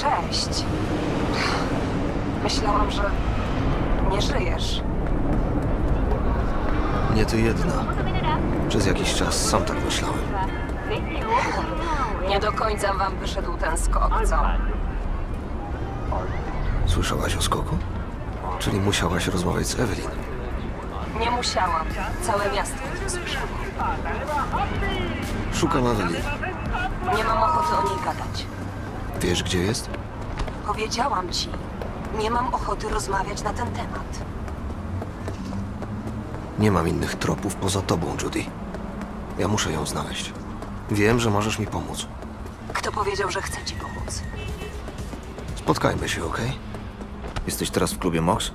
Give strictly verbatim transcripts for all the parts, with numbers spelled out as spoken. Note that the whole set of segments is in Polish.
Cześć. Myślałam, że nie żyjesz. Nie ty jedna. Przez jakiś czas sam tak myślałem. Nie do końca wam wyszedł ten skok, co? Słyszałaś o skoku? Czyli musiałaś rozmawiać z Evelyn. Nie musiałam. Całe miasto o tym słyszało. Szukam Evelyn. Nie mam ochoty o niej gadać. Wiesz, gdzie jest? Powiedziałam ci. Nie mam ochoty rozmawiać na ten temat. Nie mam innych tropów poza tobą, Judy. Ja muszę ją znaleźć. Wiem, że możesz mi pomóc. Kto powiedział, że chce ci pomóc? Spotkajmy się, okej? Jesteś teraz w klubie Mox?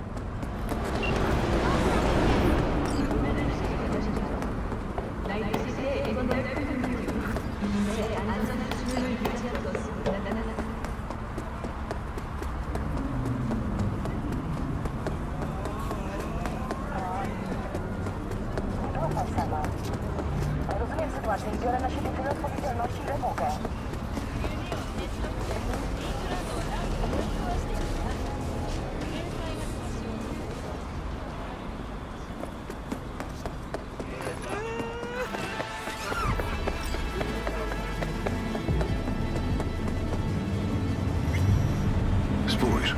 Rozumiem sytuację i biorę na siebie tyle odpowiedzialności, ile mogę. Spójrz.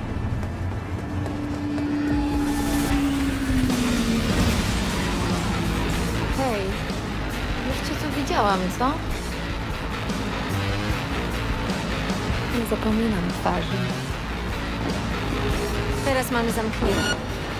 Hej, już cię tu widziałam, co? Nie zapominam twarzy. Teraz mamy zamknięte.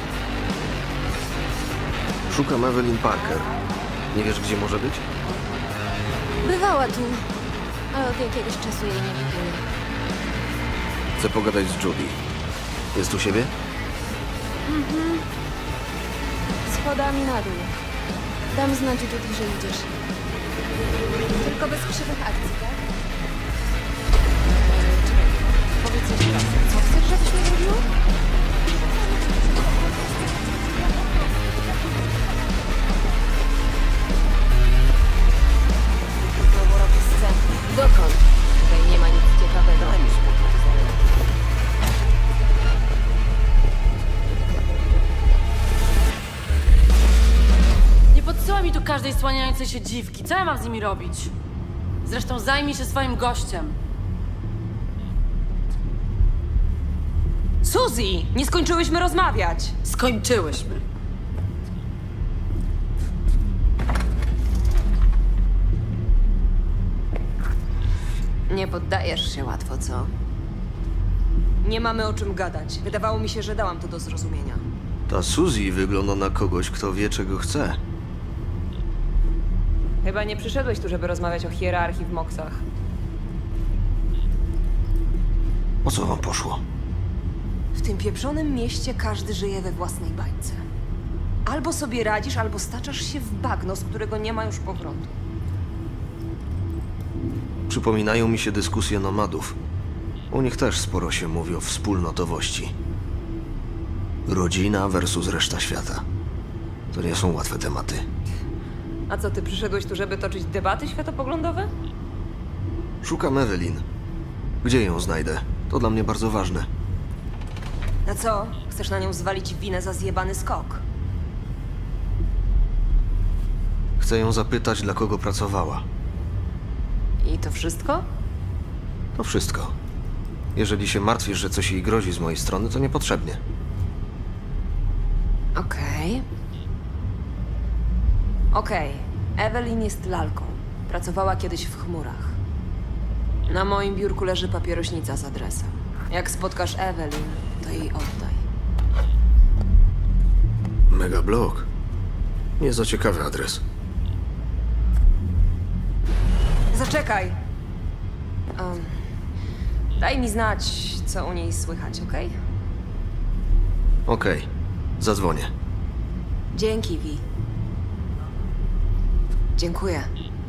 Szukam Evelyn Parker. Nie wiesz, gdzie może być? Bywała tu, ale od jakiegoś czasu jej nie widzimy. Chcę pogadać z Judy. Jest u siebie? Mhm. Schodami na dół. Dam znać Judy, że idziesz. Tylko bez krzywych akcji, tak? Eee, czekaj. Powiedz jeszcze raz. Co chcesz, żebyśmy robiły? Znowu robię scenę. Dokąd? Tutaj nie ma nic ciekawego. Nie podsyła mi tu każdej słaniającej się dziwki. Co ja mam z nimi robić? Zresztą zajmij się swoim gościem. Suzy! Nie skończyłyśmy rozmawiać! Skończyłyśmy. Nie poddajesz się łatwo, co? Nie mamy o czym gadać. Wydawało mi się, że dałam to do zrozumienia. Ta Suzy wygląda na kogoś, kto wie, czego chce. Chyba nie przyszedłeś tu, żeby rozmawiać o hierarchii w Moksach. O co wam poszło? W tym pieprzonym mieście każdy żyje we własnej bańce. Albo sobie radzisz, albo staczasz się w bagno, z którego nie ma już powrotu. Przypominają mi się dyskusje nomadów. U nich też sporo się mówi o wspólnotowości. Rodzina versus reszta świata. To nie są łatwe tematy. A co, ty przyszedłeś tu, żeby toczyć debaty światopoglądowe? Szukam Evelyn. Gdzie ją znajdę? To dla mnie bardzo ważne. A co? Chcesz na nią zwalić winę za zjebany skok? Chcę ją zapytać, dla kogo pracowała. I to wszystko? To wszystko. Jeżeli się martwisz, że coś jej grozi z mojej strony, to niepotrzebnie. Okej. Okej. Evelyn jest lalką. Pracowała kiedyś w chmurach. Na moim biurku leży papierośnica z adresem. Jak spotkasz Evelyn, to jej oddaj. Mega blok. Nie za ciekawy adres. Zaczekaj! Um, daj mi znać, co u niej słychać, okej? Okej. Zadzwonię. Dzięki, Vi. Dziękuję.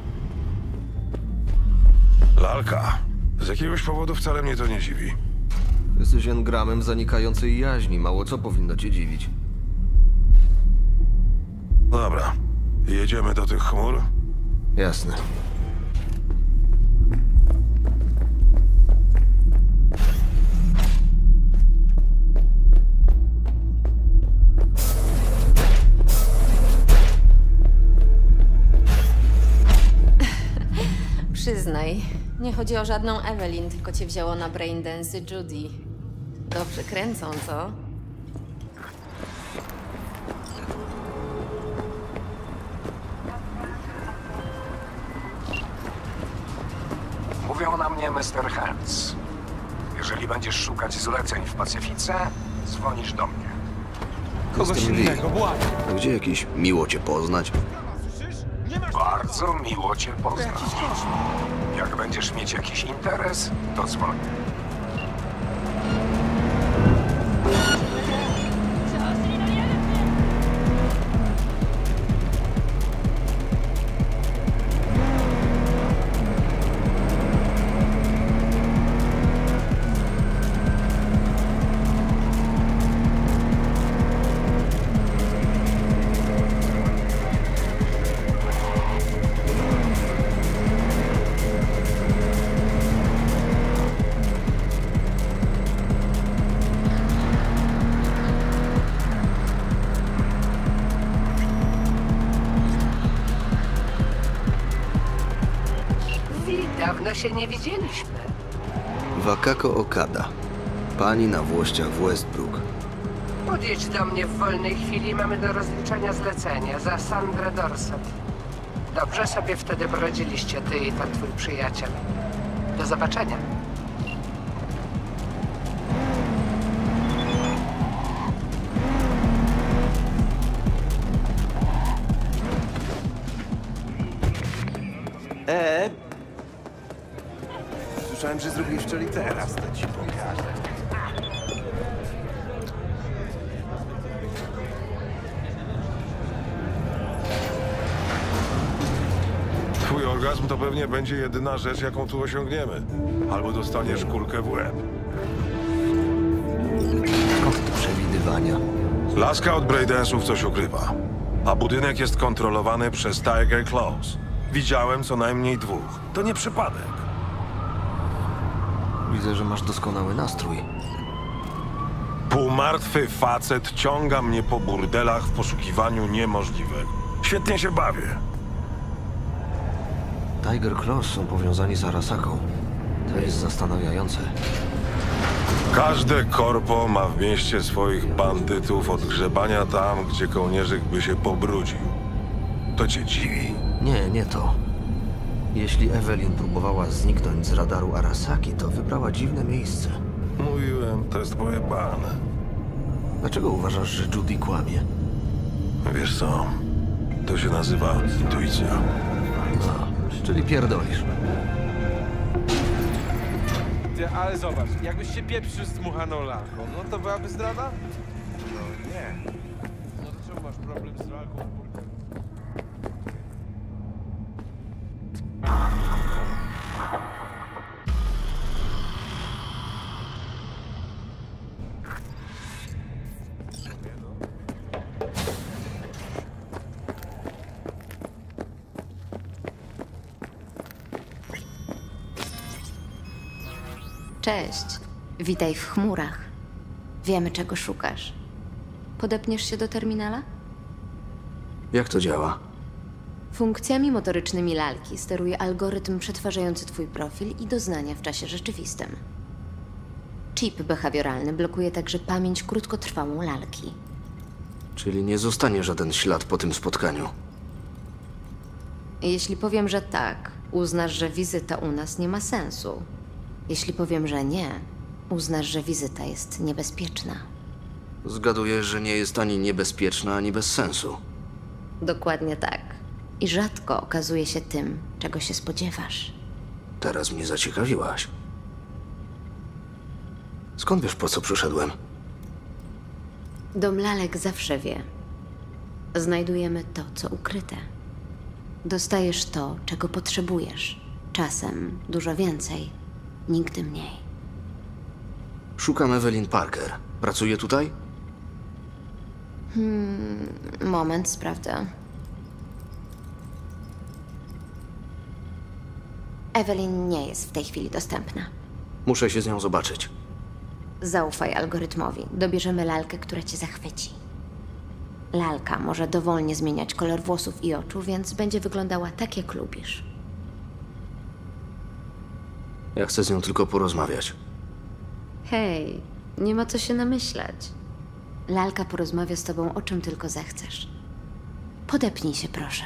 Lalka. Z jakiegoś powodu wcale mnie to nie dziwi. Jesteś engramem zanikającej jaźni. Mało co powinno cię dziwić. No dobra. Jedziemy do tych chmur? Jasne. Przyznaj, nie chodzi o żadną Evelyn, tylko cię wzięło na braindance Judy. Dobrze kręcą, co? Mówią na mnie mister Hertz. Jeżeli będziesz szukać zleceń w Pacyfice, dzwonisz do mnie. Jestem Lee. A gdzie jakieś miło cię poznać? Bardzo miło cię poznać. Jak będziesz mieć jakiś interes, to dzwoń. Dawno się nie widzieliśmy. Wakako Okada. Pani na włościach w Westbrook. Podjedź do mnie w wolnej chwili, mamy do rozliczenia zlecenia za Sandrę Dorset. Dobrze sobie wtedy poradziliście, ty i ten twój przyjaciel. Do zobaczenia. E? Słyszałem, że zrobiłeś wczoraj teraz, to ci pokażę. Twój orgazm to pewnie będzie jedyna rzecz, jaką tu osiągniemy. Albo dostaniesz kulkę w łeb. Skąd te przewidywania? Laska od Braidence'ów coś ukrywa. A budynek jest kontrolowany przez Tiger Claws. Widziałem co najmniej dwóch. To nie przypadek. Widzę, że masz doskonały nastrój. Półmartwy facet ciąga mnie po burdelach w poszukiwaniu niemożliwego. Świetnie się bawię. Tiger Claws są powiązani z Arasaką. To jest zastanawiające. Każde korpo ma w mieście swoich bandytów od grzebania tam, gdzie kołnierzyk by się pobrudził. To cię dziwi? Nie, nie to. Jeśli Evelyn próbowała zniknąć z radaru Arasaki, to wybrała dziwne miejsce. Mówiłem, to jest pojebane. Dlaczego uważasz, że Judy kłamie? Wiesz co? To się nazywa intuicja. No, czyli pierdolisz. Ty, ale zobacz, jakbyś się pieprzył z dmuchaną lalką, no to byłaby zdrada? No nie. No to czemu masz problem z lalką? Cześć. Witaj w chmurach. Wiemy, czego szukasz. Podepniesz się do terminala? Jak to działa? Funkcjami motorycznymi lalki steruje algorytm przetwarzający twój profil i doznania w czasie rzeczywistym. Chip behawioralny blokuje także pamięć krótkotrwałą lalki. Czyli nie zostanie żaden ślad po tym spotkaniu. Jeśli powiem, że tak, uznasz, że wizyta u nas nie ma sensu. Jeśli powiem, że nie, uznasz, że wizyta jest niebezpieczna. Zgaduję, że nie jest ani niebezpieczna, ani bez sensu. Dokładnie tak. I rzadko okazuje się tym, czego się spodziewasz. Teraz mnie zaciekawiłaś. Skąd wiesz, po co przyszedłem? Dom lalek zawsze wie. Znajdujemy to, co ukryte. Dostajesz to, czego potrzebujesz. Czasem dużo więcej, nigdy mniej. Szukam Evelyn Parker. Pracuje tutaj? Hmm, moment, sprawdzę. Evelyn nie jest w tej chwili dostępna. Muszę się z nią zobaczyć. Zaufaj algorytmowi. Dobierzemy lalkę, która cię zachwyci. Lalka może dowolnie zmieniać kolor włosów i oczu, więc będzie wyglądała tak, jak lubisz. Ja chcę z nią tylko porozmawiać. Hej, nie ma co się namyślać. Lalka porozmawia z tobą o czym tylko zechcesz. Podepnij się, proszę.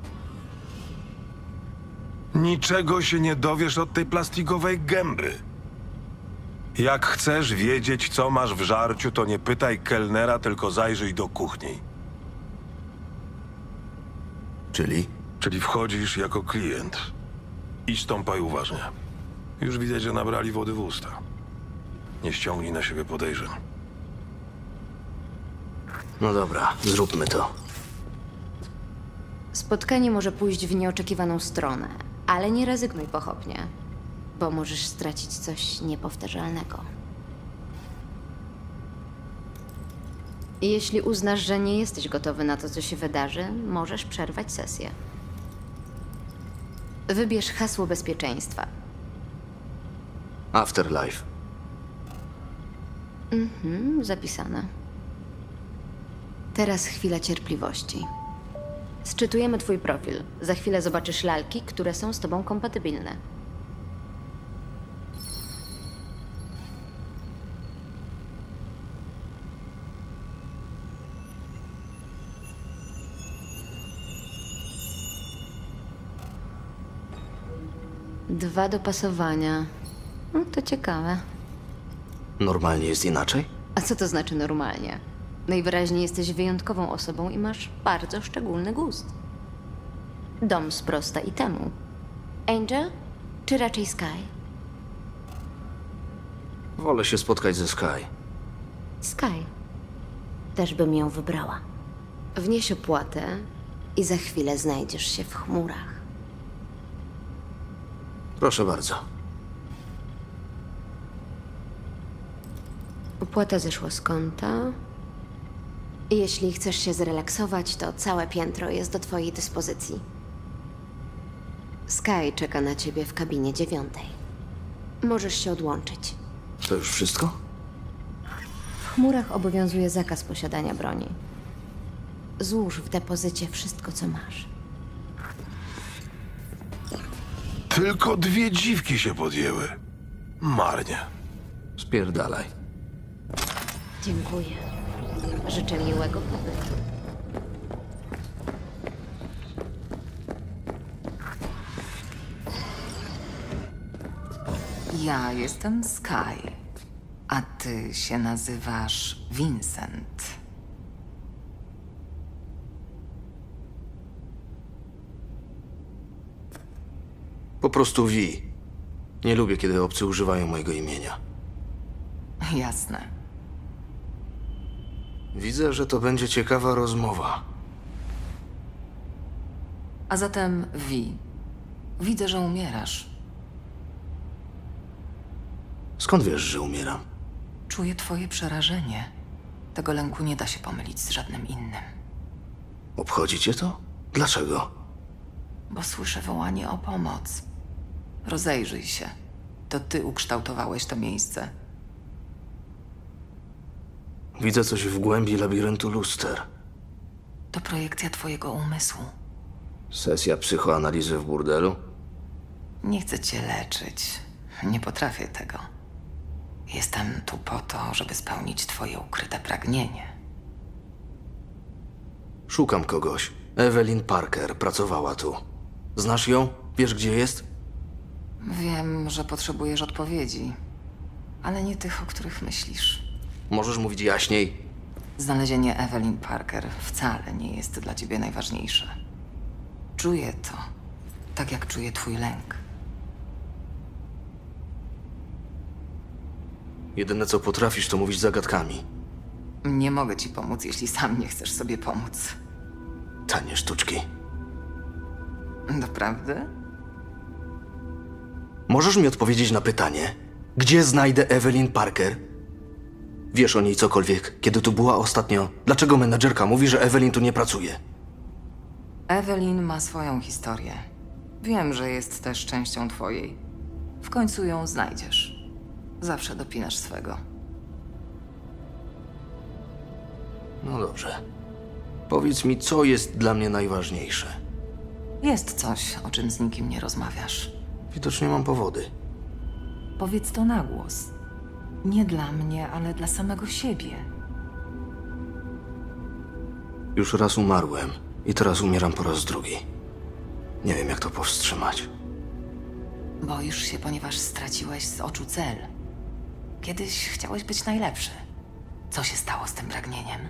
Niczego się nie dowiesz od tej plastikowej gęby. Jak chcesz wiedzieć, co masz w żarciu, to nie pytaj kelnera, tylko zajrzyj do kuchni. Czyli? Czyli wchodzisz jako klient i stąpaj uważnie. Już widać, że nabrali wody w usta. Nie ściągnij na siebie podejrzeń. No dobra, zróbmy to. Spotkanie może pójść w nieoczekiwaną stronę, ale nie rezygnuj pochopnie, bo możesz stracić coś niepowtarzalnego. I jeśli uznasz, że nie jesteś gotowy na to, co się wydarzy, możesz przerwać sesję. Wybierz hasło bezpieczeństwa. Afterlife. Mhm, zapisane. Teraz chwila cierpliwości. Sczytujemy twój profil. Za chwilę zobaczysz lalki, które są z tobą kompatybilne. Dwa dopasowania. No, to ciekawe. Normalnie jest inaczej? A co to znaczy normalnie? Najwyraźniej jesteś wyjątkową osobą i masz bardzo szczególny gust. Dom sprosta i temu. Angel? Czy raczej Sky? Wolę się spotkać ze Sky. Sky. Też bym ją wybrała. Wnieś opłatę i za chwilę znajdziesz się w chmurach. Proszę bardzo. Opłata zeszła z konta. I jeśli chcesz się zrelaksować, to całe piętro jest do twojej dyspozycji. Sky czeka na ciebie w kabinie dziewiątej. Możesz się odłączyć. To już wszystko? W chmurach obowiązuje zakaz posiadania broni. Złóż w depozycie wszystko, co masz. Tylko dwie dziwki się podjęły. Marnie. Spierdalaj. Dziękuję. Życzę miłego pobytu. Ja jestem Sky, a ty się nazywasz Vincent. Po prostu Vi. Nie lubię, kiedy obcy używają mojego imienia. Jasne. Widzę, że to będzie ciekawa rozmowa. A zatem Vi. Widzę, że umierasz. Skąd wiesz, że umieram? Czuję twoje przerażenie. Tego lęku nie da się pomylić z żadnym innym. Obchodzi cię to? Dlaczego? Bo słyszę wołanie o pomoc. Rozejrzyj się. To ty ukształtowałeś to miejsce. Widzę coś w głębi labiryntu luster. To projekcja twojego umysłu. Sesja psychoanalizy w burdelu? Nie chcę cię leczyć. Nie potrafię tego. Jestem tu po to, żeby spełnić twoje ukryte pragnienie. Szukam kogoś. Evelyn Parker pracowała tu. Znasz ją? Wiesz, gdzie jest? Wiem, że potrzebujesz odpowiedzi, ale nie tych, o których myślisz. Możesz mówić jaśniej? Znalezienie Evelyn Parker wcale nie jest dla ciebie najważniejsze. Czuję to, tak jak czuję twój lęk. Jedyne, co potrafisz, to mówić zagadkami. Nie mogę ci pomóc, jeśli sam nie chcesz sobie pomóc. Tanie sztuczki. Doprawdy? Możesz mi odpowiedzieć na pytanie, gdzie znajdę Evelyn Parker? Wiesz o niej cokolwiek, kiedy tu była ostatnio? Dlaczego menadżerka mówi, że Evelyn tu nie pracuje? Evelyn ma swoją historię. Wiem, że jest też częścią twojej. W końcu ją znajdziesz. Zawsze dopinasz swego. No dobrze. Powiedz mi, co jest dla mnie najważniejsze. Jest coś, o czym z nikim nie rozmawiasz. Widocznie mam powody. Powiedz to na głos. Nie dla mnie, ale dla samego siebie. Już raz umarłem i teraz umieram po raz drugi. Nie wiem, jak to powstrzymać. Boisz się, ponieważ straciłeś z oczu cel. Kiedyś chciałeś być najlepszy. Co się stało z tym pragnieniem?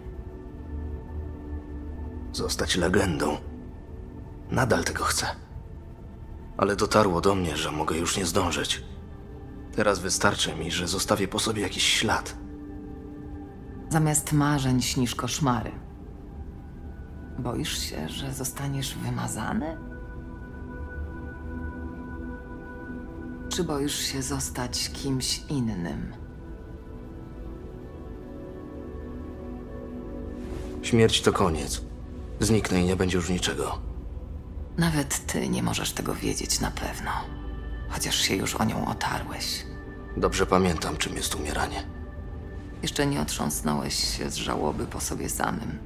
Zostać legendą. Nadal tego chcę. Ale dotarło do mnie, że mogę już nie zdążyć. Teraz wystarczy mi, że zostawię po sobie jakiś ślad. Zamiast marzeń śnisz koszmary. Boisz się, że zostaniesz wymazany? Czy boisz się zostać kimś innym? Śmierć to koniec. Zniknę i nie będzie już niczego. Nawet ty nie możesz tego wiedzieć na pewno. Chociaż się już o nią otarłeś. Dobrze pamiętam, czym jest umieranie. Jeszcze nie otrząsnąłeś się z żałoby po sobie samym.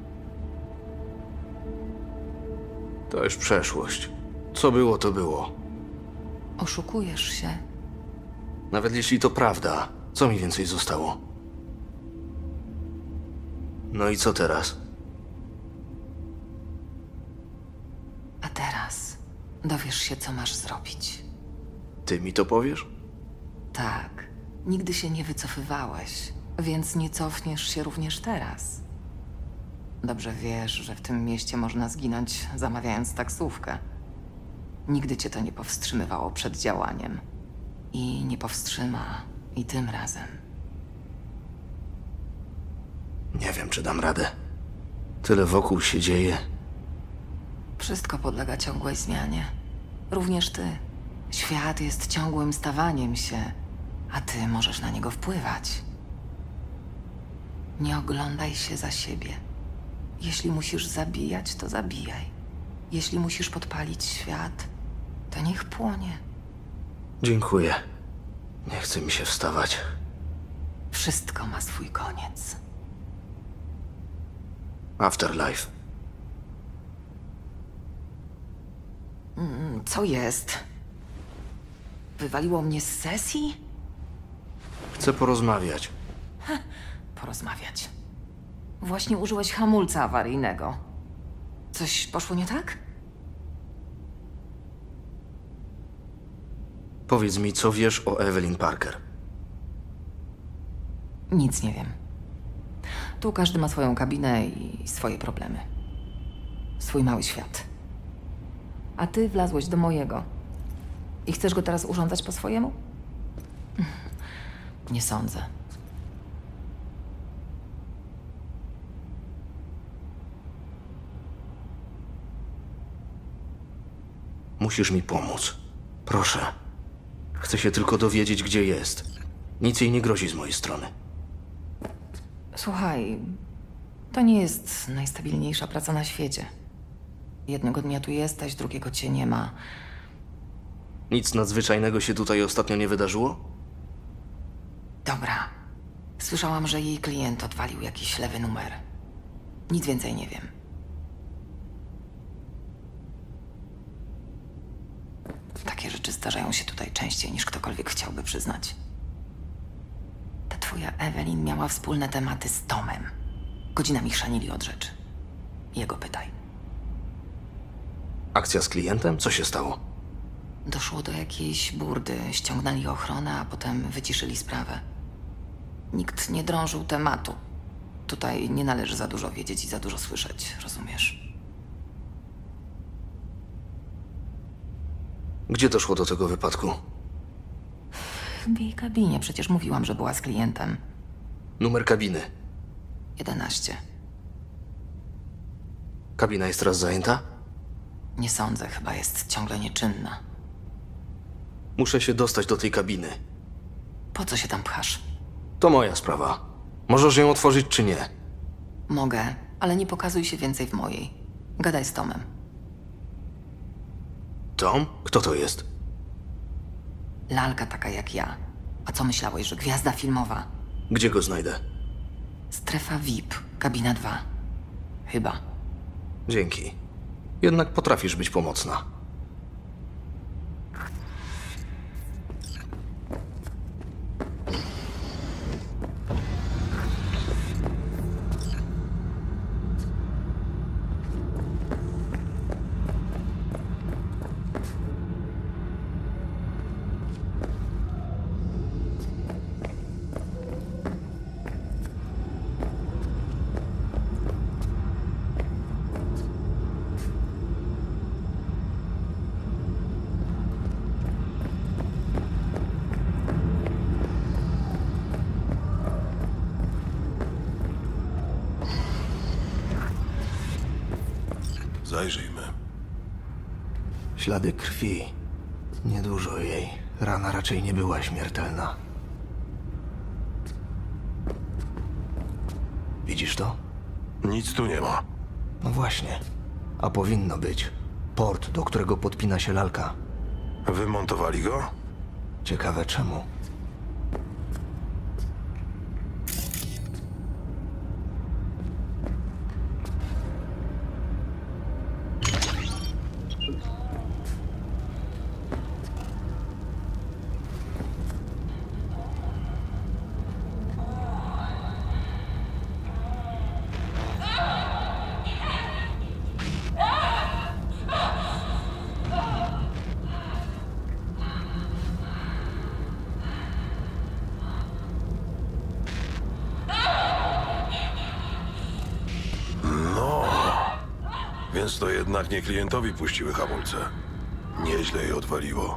To już przeszłość. Co było, to było. Oszukujesz się. Nawet jeśli to prawda, co mi więcej zostało? No i co teraz? A teraz dowiesz się, co masz zrobić. Ty mi to powiesz? Tak, nigdy się nie wycofywałeś, więc nie cofniesz się również teraz. Dobrze wiesz, że w tym mieście można zginąć, zamawiając taksówkę. Nigdy cię to nie powstrzymywało przed działaniem. I nie powstrzyma i tym razem. Nie wiem, czy dam radę. Tyle wokół się dzieje. Wszystko podlega ciągłej zmianie. Również ty. Świat jest ciągłym stawaniem się, a ty możesz na niego wpływać. Nie oglądaj się za siebie. Jeśli musisz zabijać, to zabijaj. Jeśli musisz podpalić świat, to niech płonie. Dziękuję. Nie chce mi się wstawać. Wszystko ma swój koniec. Afterlife. Mm, co jest? Wywaliło mnie z sesji? Chcę porozmawiać. Porozmawiać. Właśnie użyłeś hamulca awaryjnego. Coś poszło nie tak? Powiedz mi, co wiesz o Evelyn Parker. Nic nie wiem. Tu każdy ma swoją kabinę i swoje problemy. Swój mały świat. A ty wlazłeś do mojego. I chcesz go teraz urządzać po swojemu? Nie sądzę. Musisz mi pomóc. Proszę. Chcę się tylko dowiedzieć, gdzie jest. Nic jej nie grozi z mojej strony. Słuchaj, to nie jest najstabilniejsza praca na świecie. Jednego dnia tu jesteś, drugiego cię nie ma. Nic nadzwyczajnego się tutaj ostatnio nie wydarzyło? Dobra. Słyszałam, że jej klient odwalił jakiś lewy numer. Nic więcej nie wiem. Takie rzeczy zdarzają się tutaj częściej, niż ktokolwiek chciałby przyznać. Ta twoja Evelyn miała wspólne tematy z Tomem. Godzinami chrzanili od rzeczy. Jego pytaj. Akcja z klientem? Co się stało? Doszło do jakiejś burdy, ściągnęli ochronę, a potem wyciszyli sprawę. Nikt nie drążył tematu. Tutaj nie należy za dużo wiedzieć i za dużo słyszeć, rozumiesz? Gdzie doszło do tego wypadku? W jej kabinie, przecież mówiłam, że była z klientem. Numer kabiny. jedenaście. Kabina jest teraz zajęta? Nie sądzę, chyba jest ciągle nieczynna. Muszę się dostać do tej kabiny. Po co się tam pchasz? To moja sprawa. Możesz ją otworzyć czy nie? Mogę, ale nie pokazuj się więcej w mojej. Gadaj z Tomem. Tom? Kto to jest? Lalka taka jak ja. A co myślałeś, że gwiazda filmowa? Gdzie go znajdę? Strefa V I P, kabina dwa. Chyba. Dzięki. Jednak potrafisz być pomocna. Ślady krwi. Niedużo jej. Rana raczej nie była śmiertelna. Widzisz to? Nic tu nie ma. No właśnie. A powinno być. Port, do którego podpina się lalka. Wymontowali go? Ciekawe czemu. Więc to jednak nie klientowi puściły hamulce. Nieźle je odwaliło.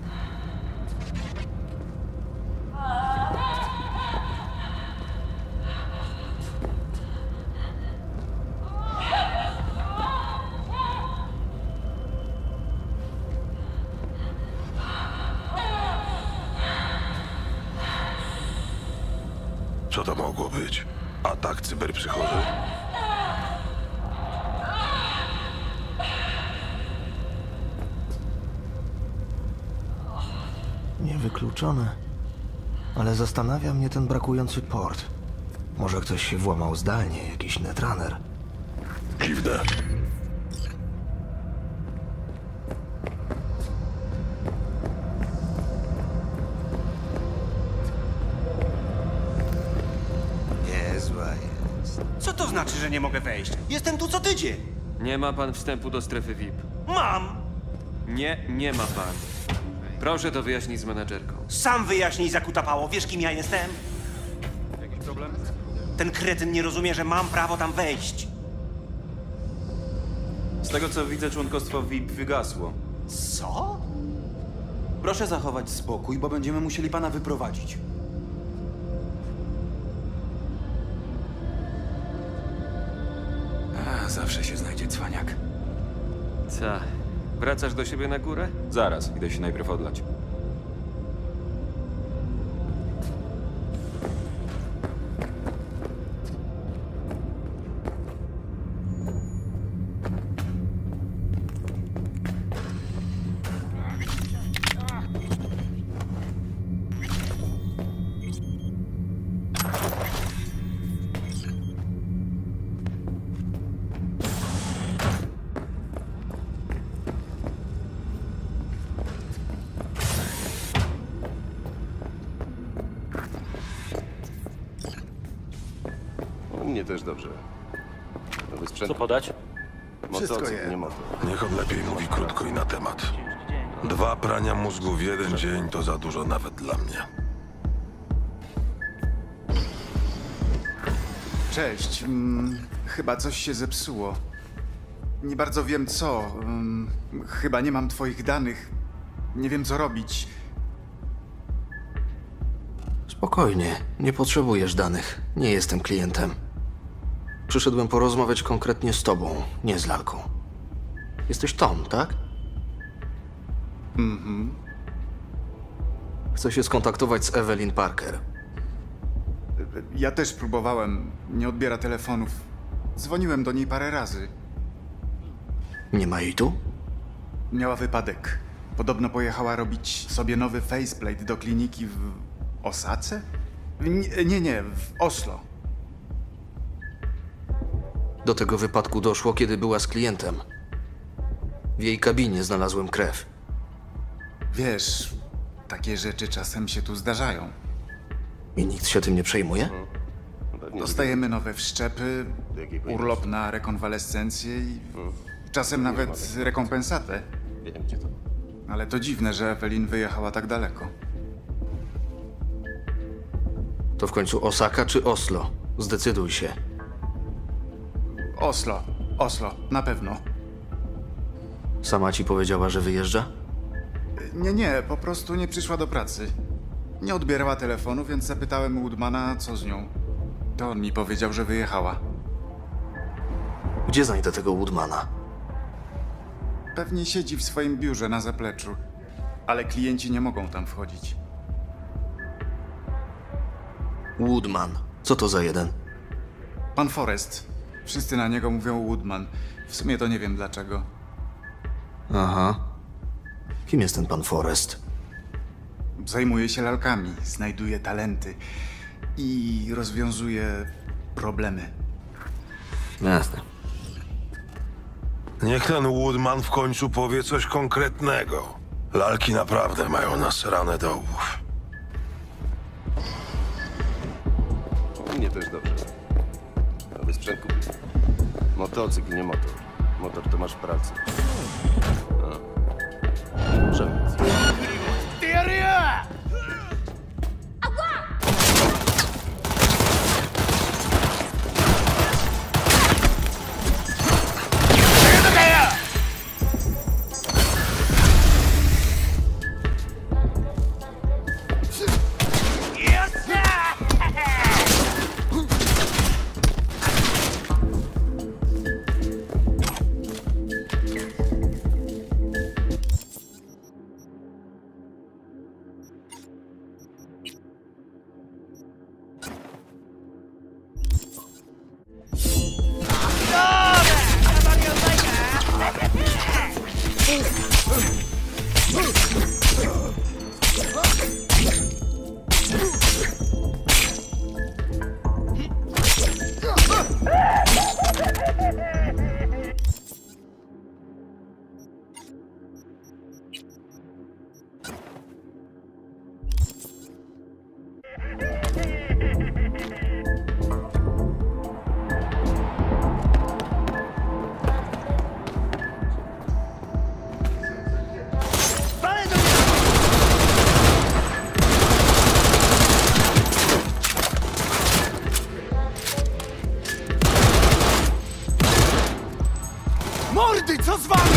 Co to mogło być? Atak cyberpsychozy? Niewykluczone. Ale zastanawia mnie ten brakujący port. Może ktoś się włamał zdalnie, jakiś netrunner. Dziwne. Niezła jest. Co to znaczy, że nie mogę wejść? Jestem tu co tydzień. Nie ma pan wstępu do strefy V I P. Mam! Nie, nie ma pan. Proszę to wyjaśnić z menadżerką. Sam wyjaśnij, zakutapało. Wiesz, kim ja jestem? Jakiś problem? Ten kretyn nie rozumie, że mam prawo tam wejść. Z tego co widzę, członkostwo V I P wygasło. Co? Proszę zachować spokój, bo będziemy musieli pana wyprowadzić. A, zawsze się znajdzie cwaniak. Co? Wracasz do siebie na górę? Zaraz, idę się najpierw odlać. U mnie też dobrze. Nowy sprzęt. Co podać? Wszystko je. Nie motor. Niech on lepiej mówi krótko i na temat. Dwa prania mózgu w jeden dzień to za dużo nawet dla mnie. Cześć. Mm, chyba coś się zepsuło. Nie bardzo wiem co. Mm, chyba nie mam twoich danych. Nie wiem co robić. Spokojnie, nie potrzebujesz danych. Nie jestem klientem. Przyszedłem porozmawiać konkretnie z tobą, nie z lalką. Jesteś Tom, tak? Mhm. Chcę się skontaktować z Evelyn Parker. Ja też próbowałem. Nie odbiera telefonów. Dzwoniłem do niej parę razy. Nie ma jej tu? Miała wypadek. Podobno pojechała robić sobie nowy faceplate do kliniki w Osace? Nie, nie, nie, w Oslo. Do tego wypadku doszło, kiedy była z klientem. W jej kabinie znalazłem krew. Wiesz, takie rzeczy czasem się tu zdarzają. I nikt się tym nie przejmuje? Dostajemy nowe wszczepy, urlop na rekonwalescencję i czasem nawet rekompensatę. Ale to dziwne, że Evelyn wyjechała tak daleko. To w końcu Osaka czy Oslo? Zdecyduj się. Oslo, Oslo, na pewno. Sama ci powiedziała, że wyjeżdża? Nie, nie, po prostu nie przyszła do pracy. Nie odbierała telefonu, więc zapytałem Woodmana, co z nią. To on mi powiedział, że wyjechała. Gdzie znajdę tego Woodmana? Pewnie siedzi w swoim biurze na zapleczu, ale klienci nie mogą tam wchodzić. Woodman. Co to za jeden? Pan Forrest. Wszyscy na niego mówią Woodman. W sumie to nie wiem dlaczego. Aha. Kim jest ten pan Forrest? Zajmuje się lalkami, znajduje talenty i rozwiązuje problemy. Jasne. Niech ten Woodman w końcu powie coś konkretnego. Lalki naprawdę mają nas rane do łbów. Mnie też dobrze. Aby sprzęt kupił. Motocykl, nie motor. Motor to masz w pracy. A. Możemy. Mordy, co z wami?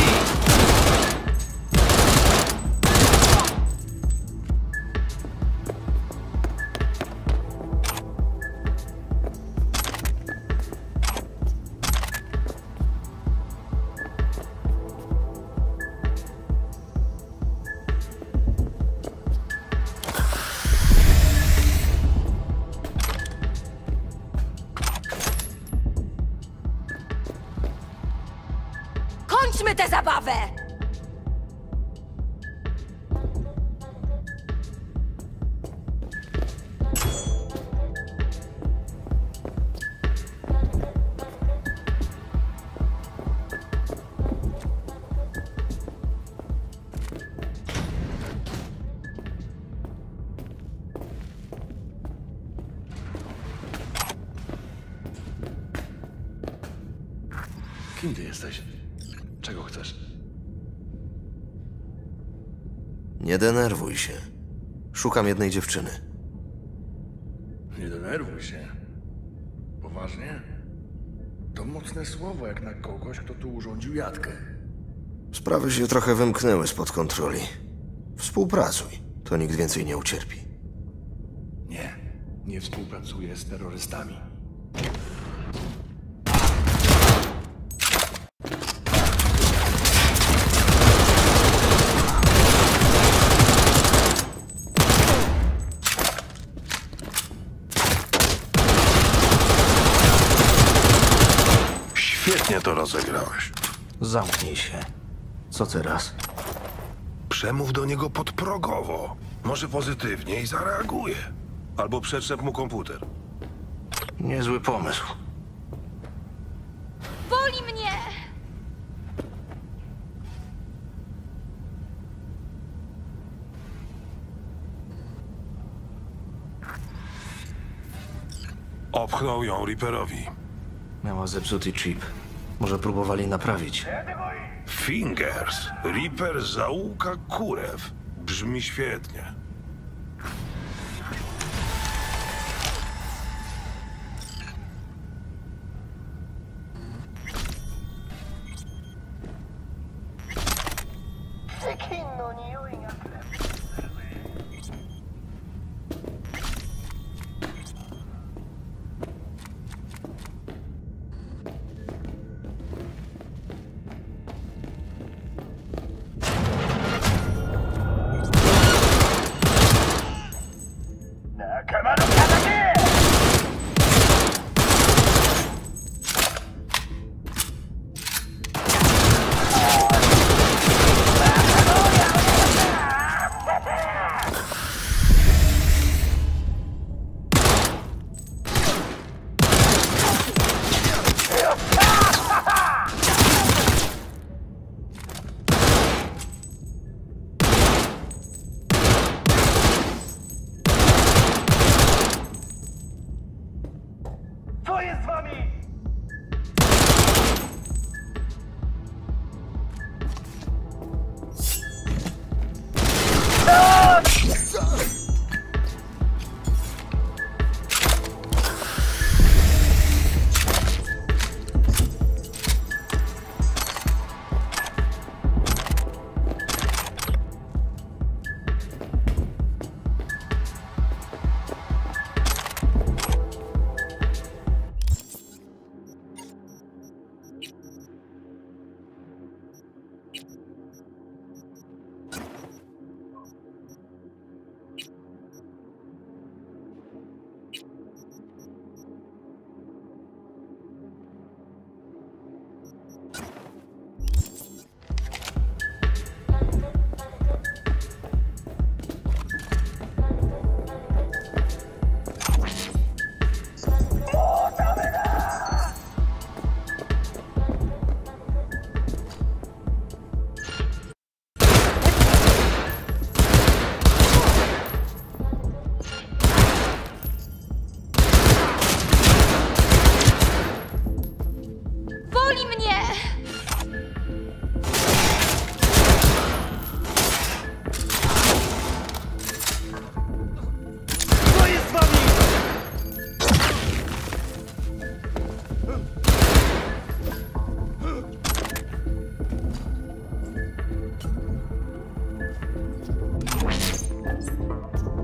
Kończmy tę zabawę! Kim ty jesteś? Czego chcesz? Nie denerwuj się. Szukam jednej dziewczyny. Nie denerwuj się. Poważnie? To mocne słowo jak na kogoś, kto tu urządził jatkę. Sprawy się trochę wymknęły spod kontroli. Współpracuj. To nikt więcej nie ucierpi. Nie. Nie współpracuję z terrorystami. Świetnie to rozegrałeś. Zamknij się. Co teraz? Przemów do niego podprogowo. Może pozytywnie i zareaguje. Albo przetrzep mu komputer. Niezły pomysł. Boli mnie! Opchnął ją Reaperowi. Miała zepsuty chip. Może próbowali naprawić. Fingers. Reaper zaułka kurew. Brzmi świetnie.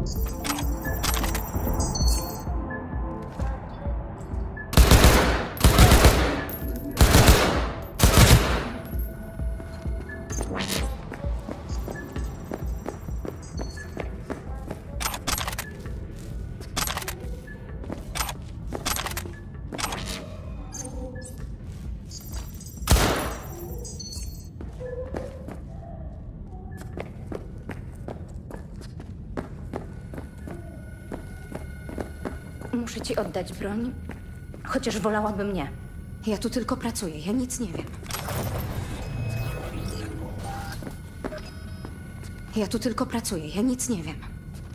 Muszę ci oddać broń, chociaż wolałabym nie. Ja tu tylko pracuję, ja nic nie wiem. Ja tu tylko pracuję, ja nic nie wiem.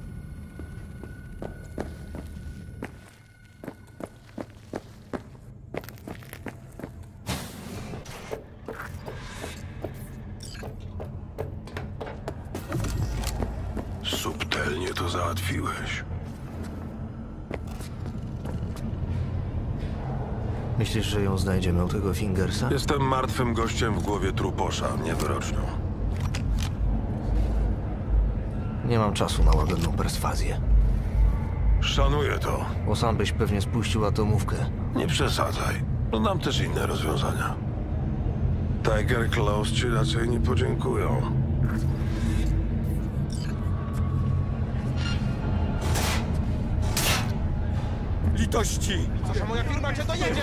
Subtelnie to załatwiłeś. Myślisz, że ją znajdziemy u tego Fingersa? Jestem martwym gościem w głowie truposza, nie wyrocznią. Nie mam czasu na łagodną perswazję. Szanuję to. Bo sam byś pewnie spuścił atomówkę. Nie przesadzaj. No nam też inne rozwiązania. Tiger Claws ci raczej nie podziękują. Litości! Co, moja firma cię dojedzie!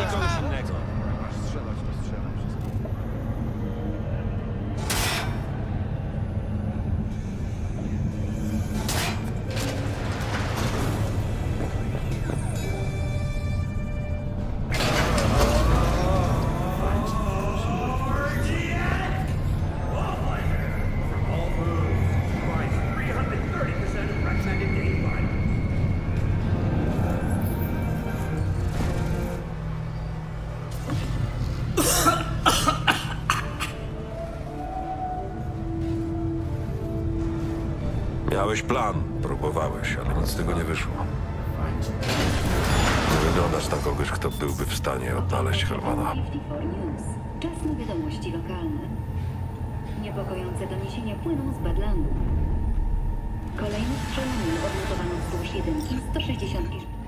Miałeś plan, próbowałeś, ale nic z tego nie wyszło. Nie wyglądasz na kogoś, kto byłby w stanie odnaleźć Helmana. Czas na wiadomości lokalne. Niepokojące doniesienia płyną z Badlandu. Kolejne strzelanie odnotowano wzdłuż jedynki sto sześćdziesiąt